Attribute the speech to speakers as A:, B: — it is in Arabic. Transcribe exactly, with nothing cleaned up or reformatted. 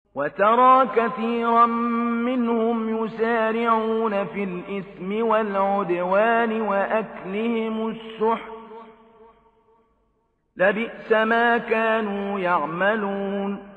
A: وترى كثيرا منهم يسارعون في الإثم والعدوان وأكلهم السحت لبئس ما كانوا يعملون